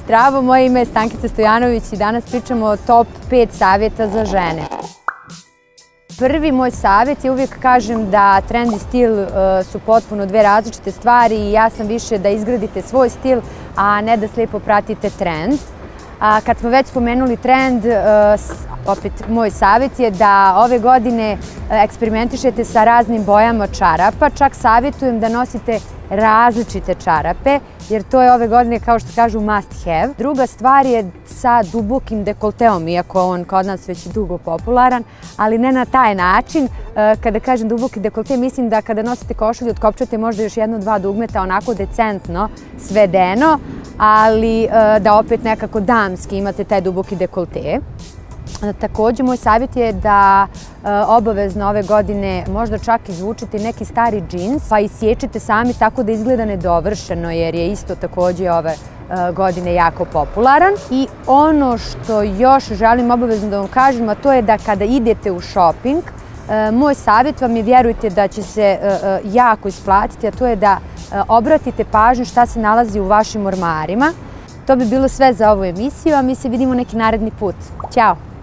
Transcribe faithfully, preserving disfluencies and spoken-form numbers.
Zdravo, moje ime je Stankica Stojanović i danas pričamo o top pet savjeta za žene. Prvi moj savjet je uvijek kažem da trend i stil su potpuno dve različite stvari i ja sam više da izgradite svoj stil, a ne da slijepo pratite trend. A kad smo već spomenuli trend, opet moj savjet je da ove godine eksperimentišete sa raznim bojama čarapa, čak savjetujem da nosite različite čarape, jer to je ove godine, kao što kažu, must have. Druga stvar je sa dubokim dekolteom, iako on kod nas već dugo popularan, ali ne na taj način. Kada kažem duboki dekolte, mislim da kada nosite košulju otkopčate možda još jedno, dva dugmeta, onako decentno, svedeno, ali da opet nekako damski imate taj duboki dekolte. Također, moj savjet je da obavezno ove godine možda čak izvučete neki stari džins, pa isječete sami tako da izgleda nedovršeno, jer je isto također ove godine jako popularan. I ono što još želim obavezno da vam kažem, a to je da kada idete u shopping, moj savjet vam je, vjerujte da će se jako isplatiti, a to je da obratite pažnju šta se nalazi u vašim ormarima. To bi bilo sve za ovu emisiju, a mi se vidimo neki naredni put. Ćao!